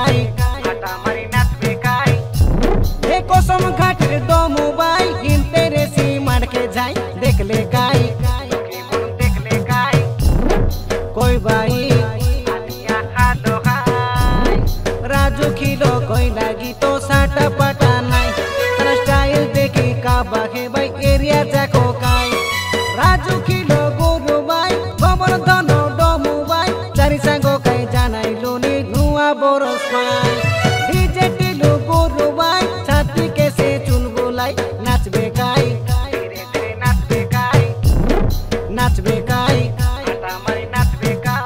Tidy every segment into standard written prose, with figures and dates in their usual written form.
কাই আটা মারি নাচবে কাই এ কসম ঘাটের দমু বাই হিনতে রেসি মারকে যাই দেখলে কাই কি মন দেখলে কাই কই বাই আলিয়া হালো হাই রাজু খিলো কই লাগি তো সাটা পাটা নাই তার স্টাইল দেখি কাবাকে বাই এরিয়া যাকো কাই রাজু খিলো গুরু বাই গোবর্ধন ডমু বাই চারি সাঙ্গ কাই জানাইলো নি ধুয়া বরস পাই ডিজে টিলু গুরু বাই ছাতি কেসে চুল বুলাই নাচবে কাই ধীরে ধীরে নাচবে কাই নাচবে কাই আটা মারি নাচবে কাই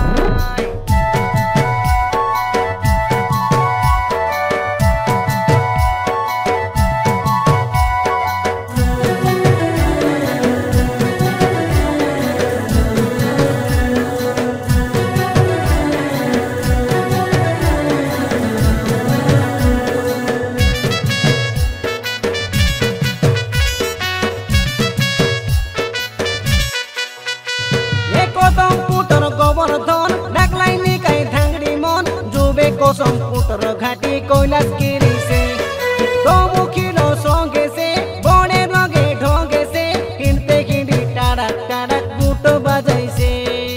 কদম পুটর গোবর্ধন ডাকলাই নিকাই ধাংড়ি মন জুবে কসম পুটর ঘাটি কৈলাস গিরিছে দমুখিলো সঙ্গে সে বনে রঙে ঢঙ্গে সে হিনতে হিন্দি টাড়াক টাড়াক বুটো বাজাইছে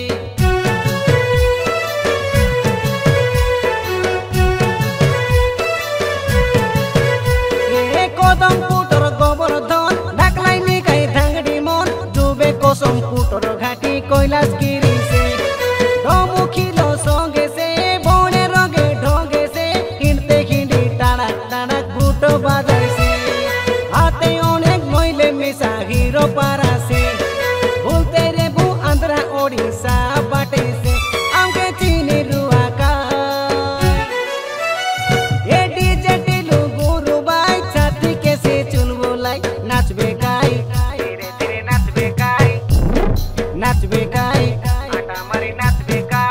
কদম পুটর গোবর্ধন ডাকলাই নিকাই ধাংড়ি মন জুবে কসম পুটর ঘাটি কৈলাস গিরিছে দমুখিলো সঙ্গে সে বনে রঙে ঢঙ্গে সে হিনতে হিন্দি টাড়াক টাড়াক বুটো বাজাইছে হাতে অনেক মইলে মিশা হিরো পারাছে ভুলতে রে ভু আন্ধ্রা ওড়িশা বাটেছে আমকে চিনি রুয়া কাই এ ডিজে টিলু গুরু বাই ছাতি কেসে চুল বুলাই নাচবে কাই ধীরে ধীরে নাচবে কাই নাচবে কাই আটা মারি নাচবে কাই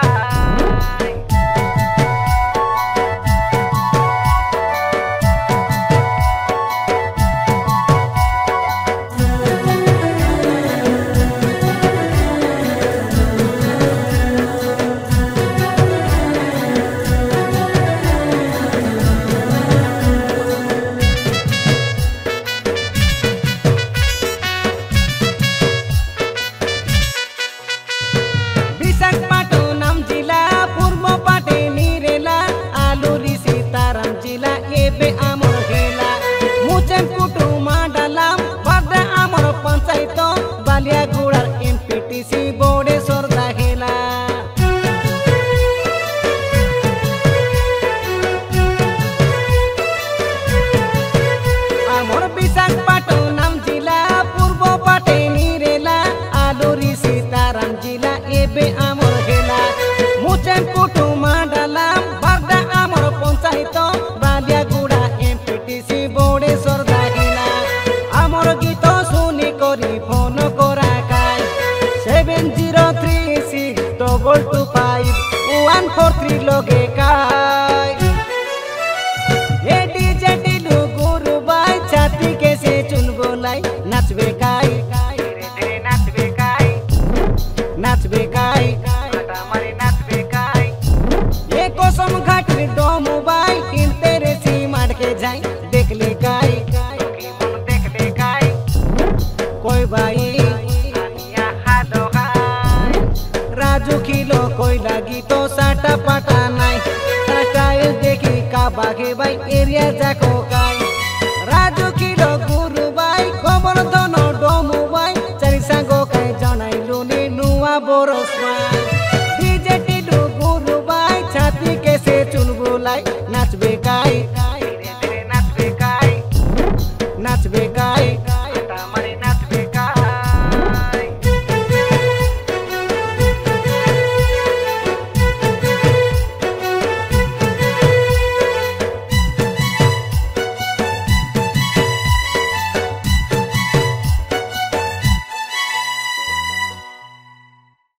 বিশাখাপট্টনম জেলা পূর্ব পাটে নিরেলা আলুরি সীতারাম জেলা এবে আমর হেলা মুচেন কুটুমা ডালাম বাদা আমর পঞ্চায়েত বালিয়াগুড়ার এমপিটিসি বোর্ডে সরদা হেলা আমর বিশাখাপট্টনম জেলা পূর্ব পাটে নিরেলা আলুরি সীতারাম জেলা এবে আমর হেলা মুচেন কুটুমা ডালাম বাদা আমর পঞ্চায়েত বালিয়াগুড়া এমপিটিসি বোর্ডে সরদা হেলা আমর গীত শুনি করি ফোন করা কাই 7036225143 লগে কাই এ ডিজে টিলু গুরু বাই ছাতি কেসে চুল বুলাই নাচবে কাই ধীরে ধীরে নাচবে কাই নাচবে কাই আটা মারি নাচবে কাই এ কসম ঘাটের দমু বাই হিনতে রেসি মারকে যাই দেখলে কাই কি মন দেখলে কাই কই বাই আলিয়া হালো হাই রাজু খিলো কই লাগি তো সাটা পাটা নাই তার স্টাইল দেখি কাবাকে বাই এরিয়া যাকো কাই রাজু খিলো গুরু বাই গোবর্ধন ডমু বাই চারি সাঙ্গ কাই জানাইলো নি নুয়া বরস পাই ডিজে টিলু গুরু বাই ছাতি কেসে চুল বুলাই নাচবে কাই